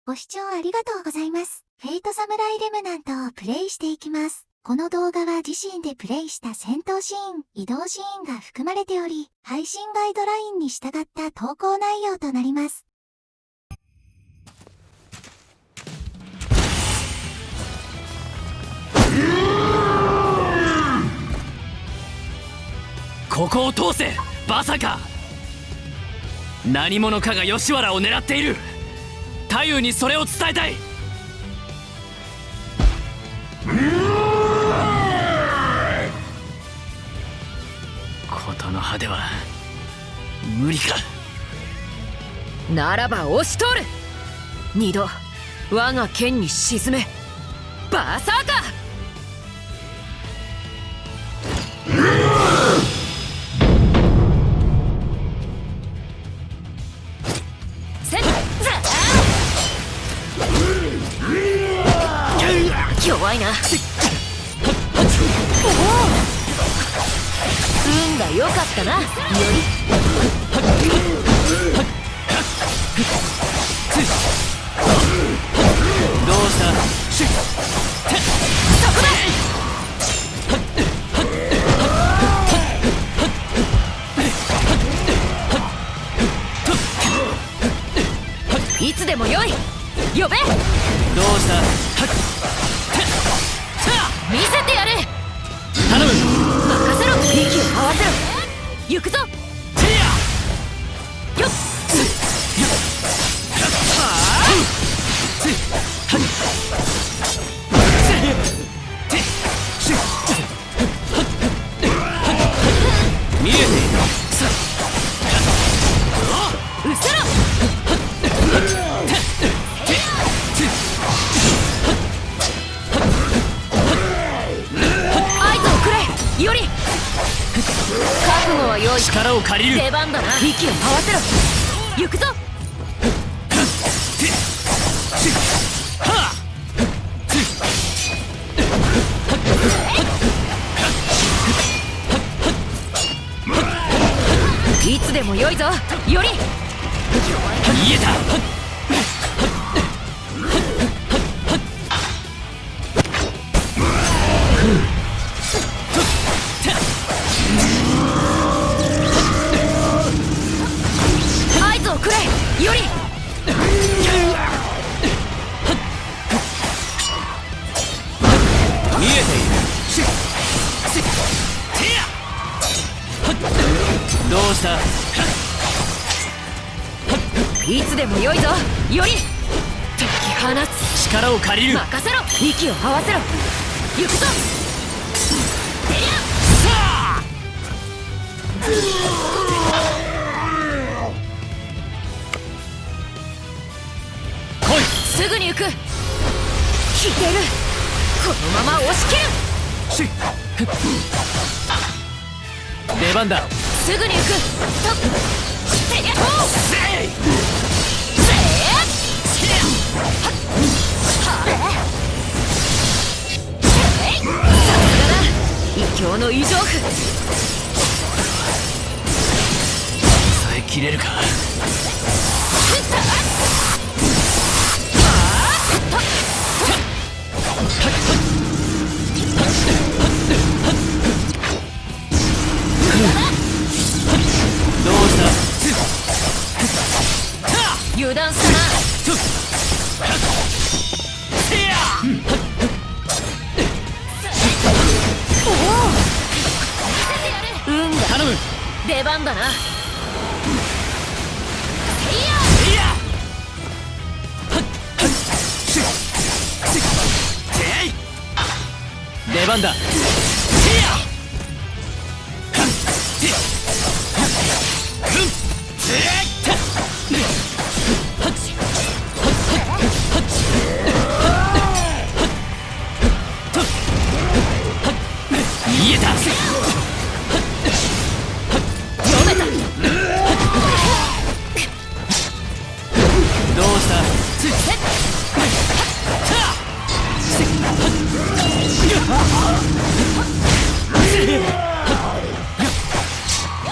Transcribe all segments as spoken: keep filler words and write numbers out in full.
ご視聴ありがとうございます。フェイトサムライレムナントをプレイしていきます。この動画は自身でプレイした戦闘シーン、移動シーンが含まれており、配信ガイドラインに従った投稿内容となります。 ここを通せ、バサカ。何者かが吉原を狙っている。太夫にそれを伝えたい。琴の葉では無理か。 ならば押し通る。二度我が剣に沈め、バーサーカー。弱いな。運が良かったな。よりどうした。 そこだ。いつでもよい。呼べ。どうした。 見せてやる。 頼む。 任せろ。息を合わせろ。行くぞ。よっ。 見えている。 うせろ。より覚悟は用意。 力を借りる。 出番だな。息を合わせろ。行くぞ。いつでもよいぞ。より見えた。 より見えている。どうした。 いつでもよいぞ。より解き放つ。 力を借りる。 任せろ。息を合わせろ。行くぞ。すぐに行く。聞いている。このまま押し切る。 出番だ。 すぐに行く。とてやっとせいせい。さすがだ。異教の異常符。 抑えきれるか。どうした。 油断したな。運が。 頼む。 出番だな。 出番だ。見えた。 読めた。 どうした。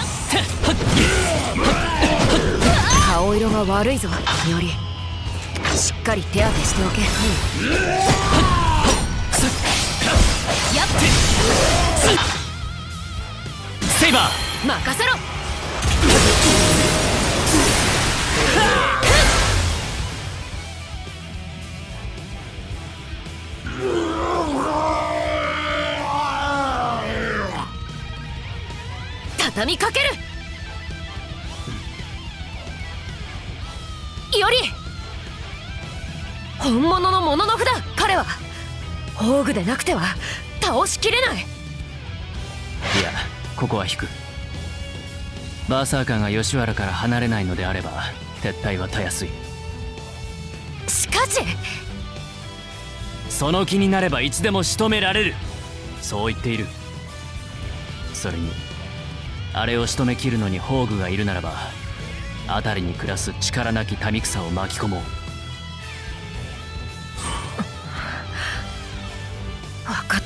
顔色が悪いぞ。よりしっかり手当てしておけ。やっセイバー任せろ。畳みかける。より本物のもののふだ。彼は宝具でなくては倒しきれない。 いや、ここは引く。バーサーカーが吉原から離れないのであれば撤退はたやすい。 しかしその気になればいつでも仕留められる、そう言っている。それにあれを仕留めきるのに宝具がいるならば、辺りに暮らす力なき民草を巻き込もう。 分かった。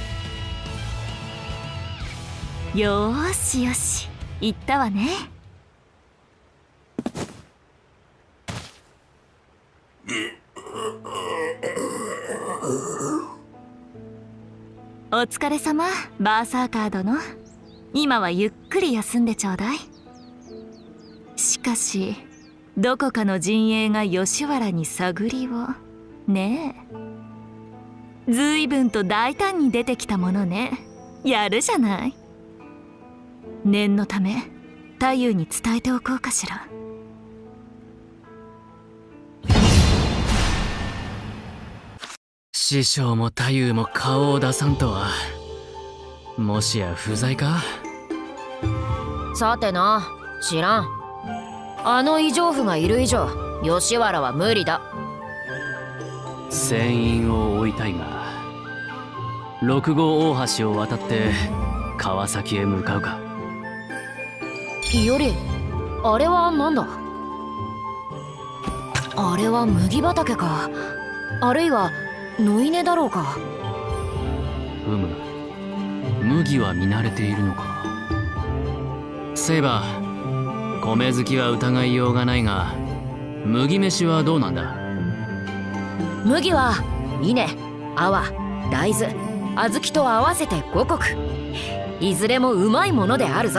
よーしよし、言ったわね。お疲れ様、バーサーカー殿。今はゆっくり休んでちょうだい。しかしどこかの陣営が吉原に探りをねえ。ずいぶんと大胆に出てきたものね。やるじゃない。念のため太夫に伝えておこうかしら。 師匠も太夫も顔を出さんとは。もしや不在か。 さてな、知らん。あの異常婦がいる以上吉原は無理だ。 船員を追いたいが、六号大橋を渡って川崎へ向かうか。 よりあれは何だ。あれは麦畑か、あるいは野稲だろうか。 うむ、麦は見慣れているのか。セイバー、米好きは疑いようがないが、麦飯はどうなんだ。 麦は稲、粟、大豆、小豆と合わせて五穀。いずれもうまいものであるぞ。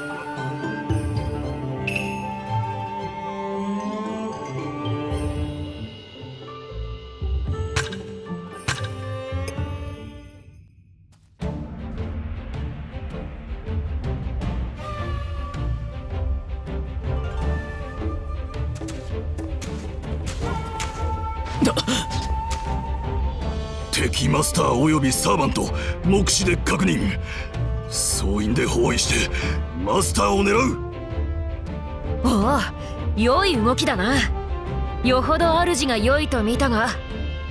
敵マスターおよびサーバント目視で確認。総員で包囲してマスターを狙う。 おお、良い動きだな。よほど主が良いと見たが。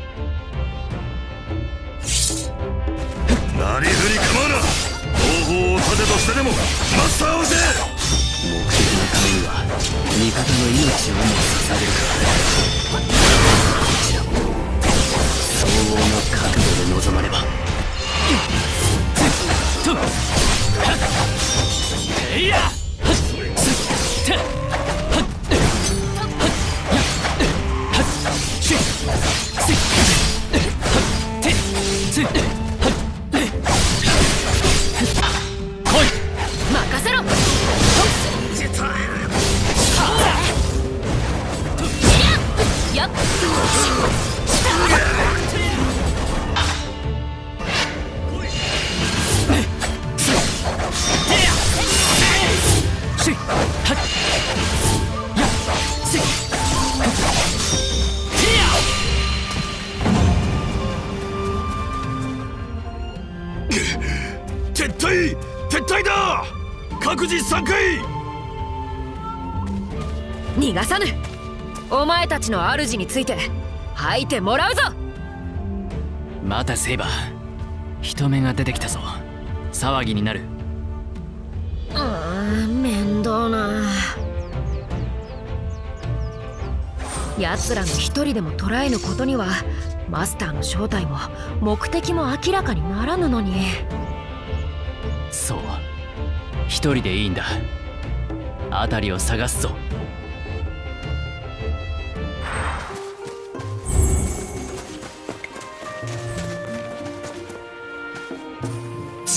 なりふり構うな。方法を盾としてでもマスターを撃て。 目的のためには味方の命をも捧げるか。こちらも相応の覚悟で臨まねば。とっいや任せろ。やっ撤退撤退だ。各自散開。 逃がさぬ。お前たちの主について吐いてもらうぞ。 またセイバー、人目が出てきたぞ。騒ぎになる。 ああ、面倒な。奴らの一人でも捕らえぬことにはマスターの正体も目的も明らかにならぬのに。 そう、一人でいいんだ。辺りを探すぞ。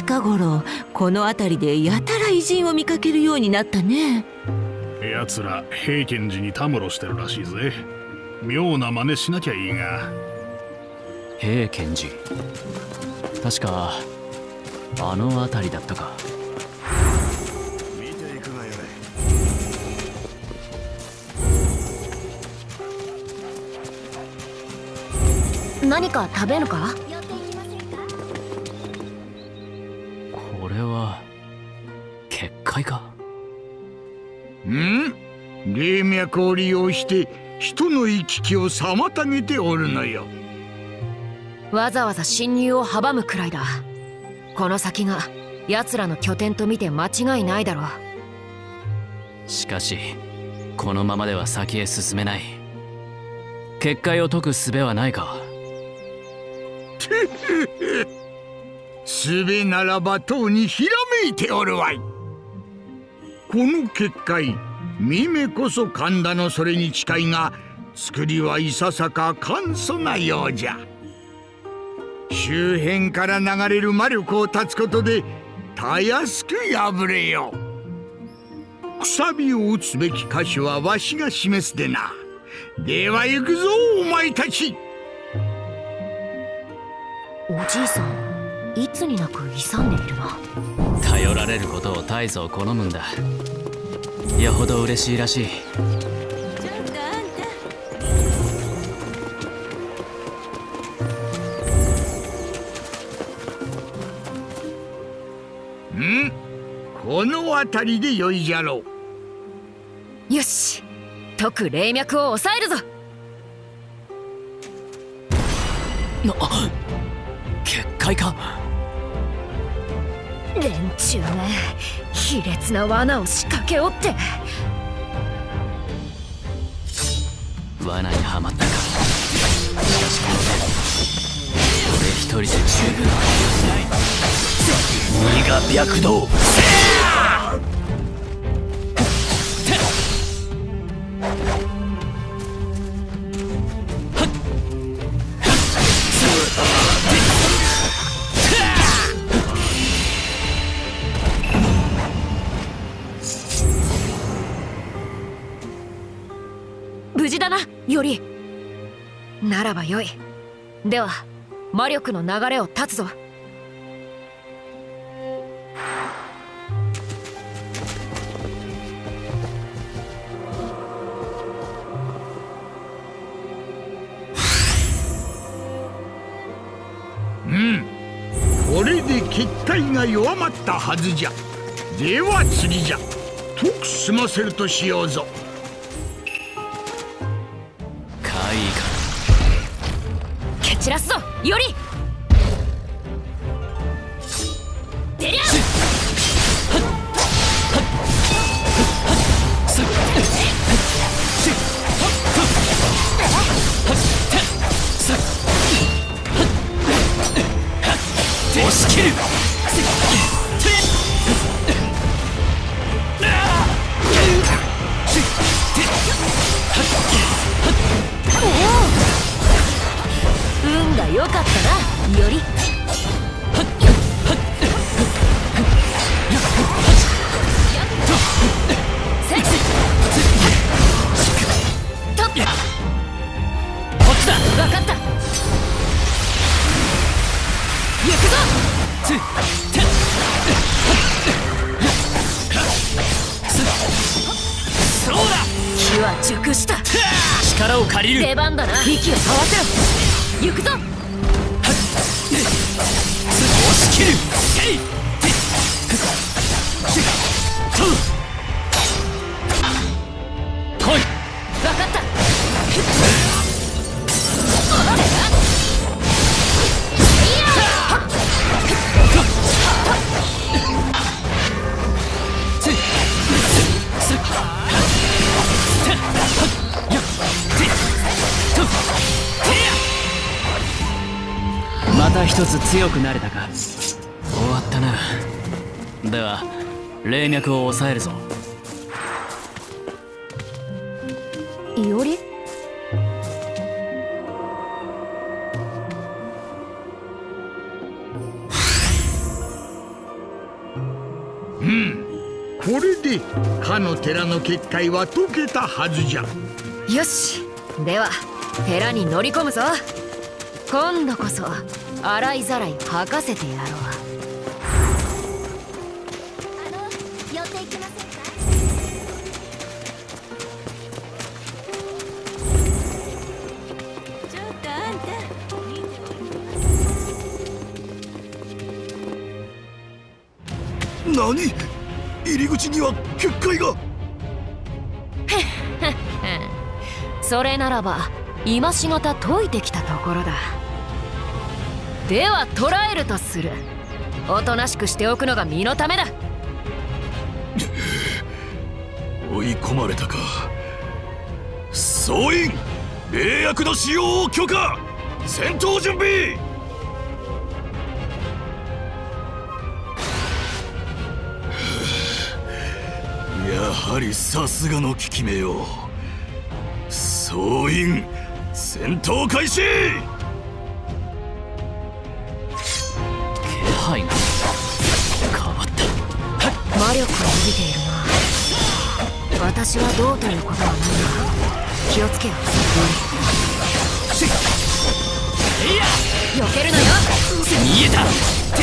近頃この辺りでやたら偉人を見かけるようになったね。 奴ら平賢寺にたむろしてるらしいぜ。妙な真似しなきゃいいが。 平賢寺、確かあの辺りだったか。 見ていくがよい。何か食べるか？ これは結界か。 ん？霊脈を利用して人の行き来を妨げておるのよ。 わざわざ侵入を阻むくらいだ。この先が奴らの拠点と見て間違いないだろう。 しかしこのままでは先へ進めない。結界を解く術はないか。 術ならばとうにひらめいておるわい。この結界、見目こそ神田のそれに近いが、作りはいささか簡素なようじゃ。周辺から流れる魔力を断つことでたやすく破れよう。くさびを打つべき箇所はわしが示すでな。では行くぞお前たち。 おじいさん、いつになく勇んでいるな。 頼られることを大層好むんだ。よほど嬉しいらしい。 ん？この辺りでよいじゃろう。よし、解く霊脈を抑えるぞ。 な、結界か。 連中め、卑劣な罠を仕掛けおって。 罠にはまったか。しかしこの手、俺一人で十分な気がしない。身が脈動。 無事だな、より。ならばよい。では魔力の流れを断つぞ。 うん、これで結界が弱まったはずじゃ。では次じゃ。解く済ませるとしようぞ。 蹴散らすぞ、より。出りゃ押し切る。 運が良かったな、より。こっちだ。分かった。行くぞ。そうだ。火は熟した。 力を借りる。 出番だな。息を合わせろ。行くぞ。 押し切る。来い。 分かった。 また一つ強くなれたか。終わったな。では霊脈を抑えるぞ。 いおり？ これでかの寺の結界は解けたはずじゃ。 よし、では寺に乗り込むぞ。今度こそ洗いざらい吐かせてやろう。 あの寄っていきませんか？ ちょっとあんた。 何？入り口には結界が。 それならば今しがた解いてきたところだ。では捕らえるとする。おとなしくしておくのが身のためだ。 追い込まれたか。総員、霊薬の使用を許可。戦闘準備。やはりさすがの効き目よ。総員、戦闘開始。 気配が変わった。 魔力を帯びているな。私はどうということはないが気をつけよ。避けるなよ。 見えた。て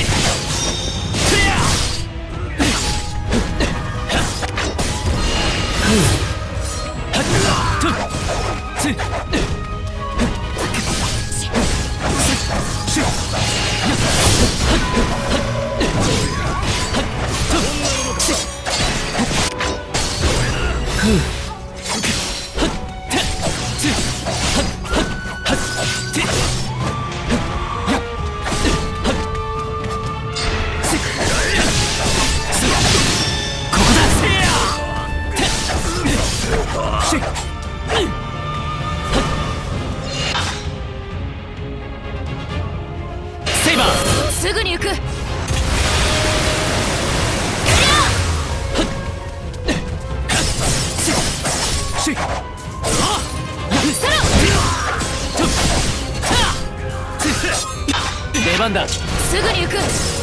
すぐに行く。 出番だ。 すぐに行く。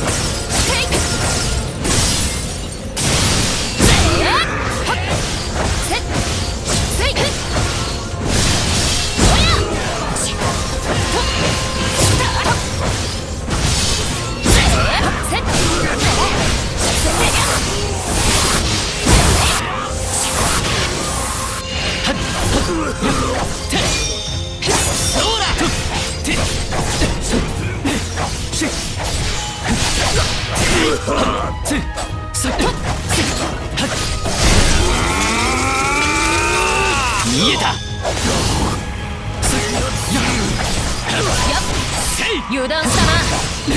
見えた。 油断したな。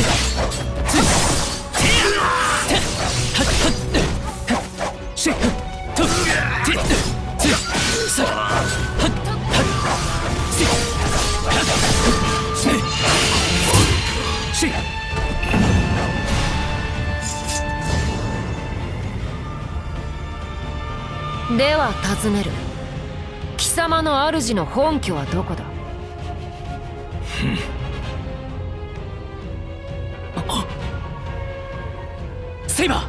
では尋ねる。貴様の主の本拠はどこだ？ セイバ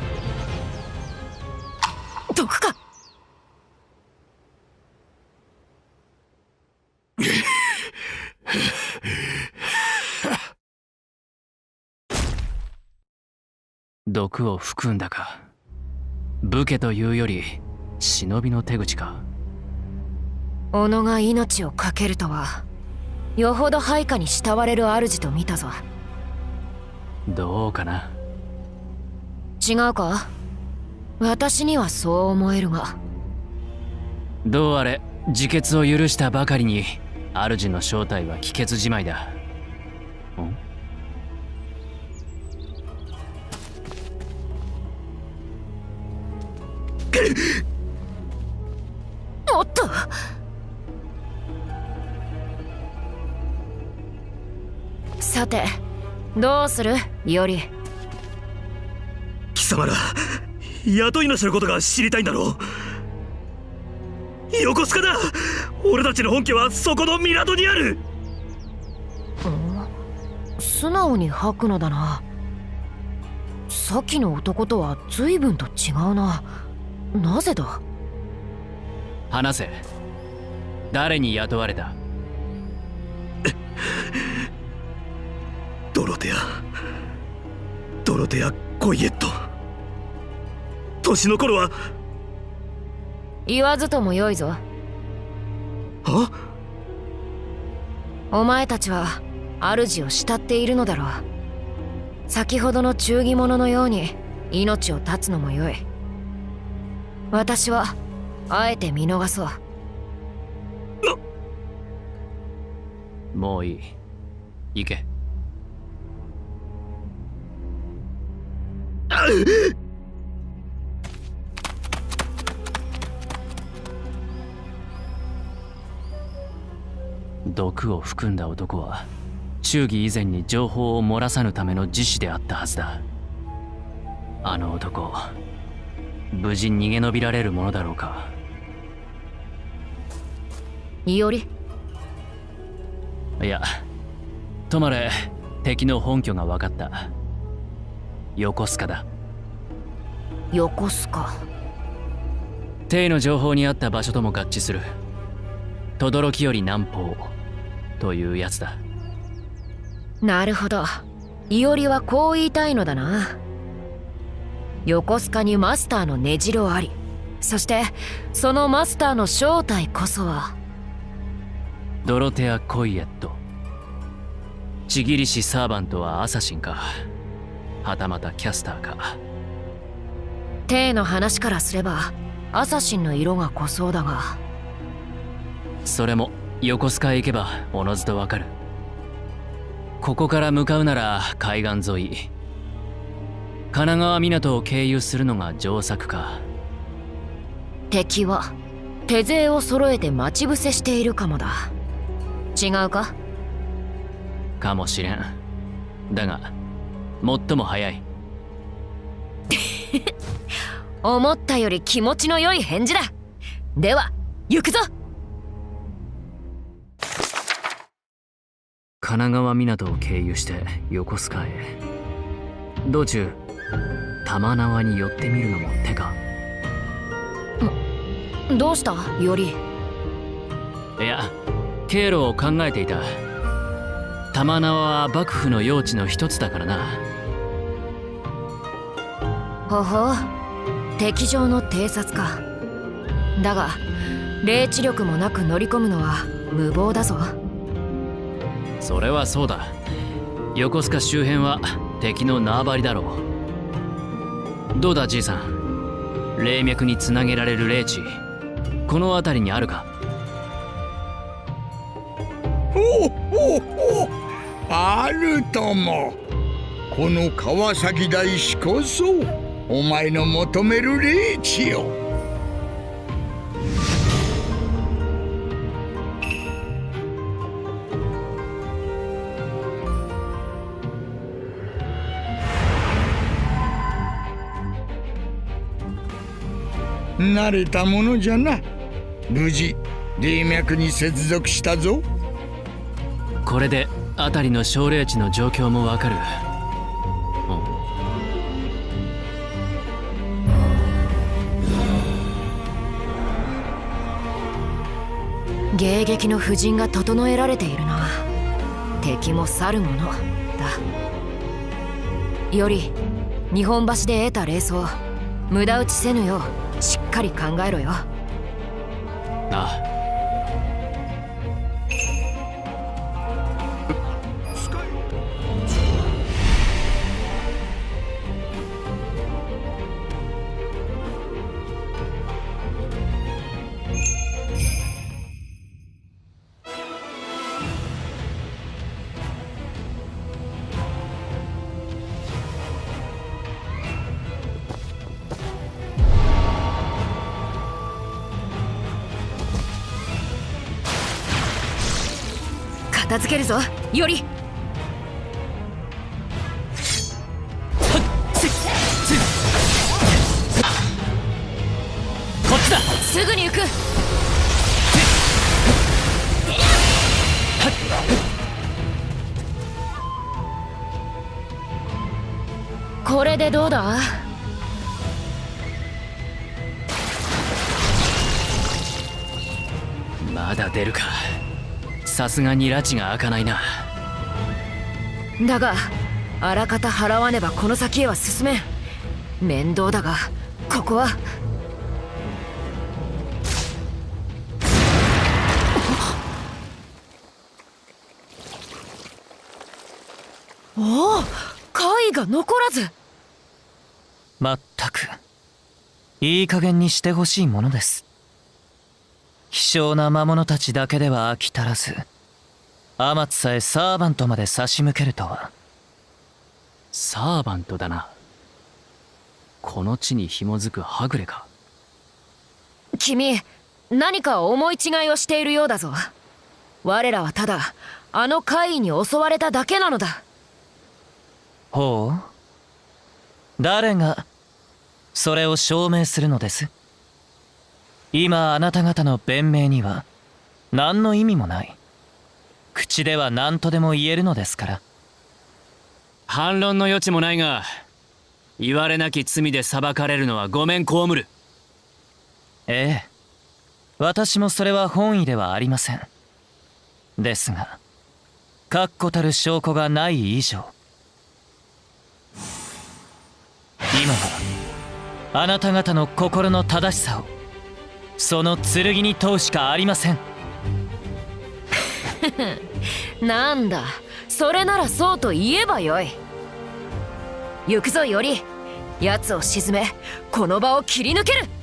ー。 毒か。 毒を含んだか。武家というより忍びの手口か。 己が命を懸けるとはよほど配下に慕われる主と見たぞ。 どうかな。 違うか。私にはそう思えるが。 どうあれ自決を許したばかりに主の正体は帰結じまいだ。ん？ おっと。さてどうするイオリ。 貴様ら雇い主のことが知りたいんだろう。横須賀だ。俺たちの本家はそこの港にある。 素直に吐くのだな。さっきの男とは随分と違うな。 なぜだ？ 話せ。誰に雇われた？ ドロテアドロテア・コイエット。年の頃は。 言わずともよいぞ。 は？ お前たちは主を慕っているのだろう。先ほどの忠義者のように命を絶つのもよい。私はあえて見逃そう。 もういい。行け。毒を含んだ男は忠義以前に情報を漏らさぬための自死であったはずだ。あの男、無事逃げ延びられるものだろうか。 いおり？ いや、とまれ敵の本拠が分かった。横須賀だ。 横須賀。 帝の情報にあった場所とも合致する。轟より南方というやつだ。 なるほど。いおりはこう言いたいのだな。横須賀にマスターの根城あり、そしてそのマスターの正体こそはドロテア・コイエット。ちぎりしサーバントはアサシンか、はたまたキャスターか。 帝の話からすればアサシンの色が濃そうだが、 それも横須賀へ行けばおのずとわかる。ここから向かうなら海岸沿い、神奈川港を経由するのが上策か。 敵は手勢を揃えて待ち伏せしているかもだ。違うか？ かもしれん。だが最も早い。 思ったより気持ちの良い返事だ。では行くぞ。 神奈川港を経由して横須賀へ。道中玉縄に寄ってみるのも手か。 どうしたより？ いや、経路を考えていた。玉縄は幕府の用地の一つだからな。 ほほう、敵上の偵察か。だが霊知力もなく乗り込むのは無謀だぞ。 それはそうだ。横須賀周辺は敵の縄張りだろう。どうだじいさん、霊脈につなげられる霊地、この辺りにあるか？ ほほほ、あるとも。この川崎大師こそお前の求める霊地よ。慣れたものじゃな。無事霊脈に接続したぞ。 これで辺りの小霊地の状況もわかる。 迎撃の布陣が整えられているな。敵も去るものだ。より日本橋で得た霊装、無駄打ちせぬようしっかり考えろよ。 ああ。 片付けるぞより。 こっちだ。 すぐに行く。これでどうだ？ まだ出るか。さすがに拉致が開かないな。 だがあらかた払わねばこの先へは進めん。面倒だがここは。おお、貝が残らず。 まったくいい加減にしてほしいものです。希少な魔物たちだけでは飽き足らず、天津さえサーバントまで差し向けるとは。サーバントだな。この地に紐づくはぐれか。 君何か思い違いをしているようだぞ。我らはただあの怪異に襲われただけなのだ。 ほう、誰がそれを証明するのです？今あなた方の弁明には何の意味もない。口では何とでも言えるのですから。反論の余地もないが、言われなき罪で裁かれるのはごめん被る。ええ、私もそれは本意ではありません。ですが確固たる証拠がない以上、今はあなた方の心の正しさをその剣に問うしかありません。 なんだ、それならそうと言えばよい。行くぞより、奴を沈めこの場を切り抜ける。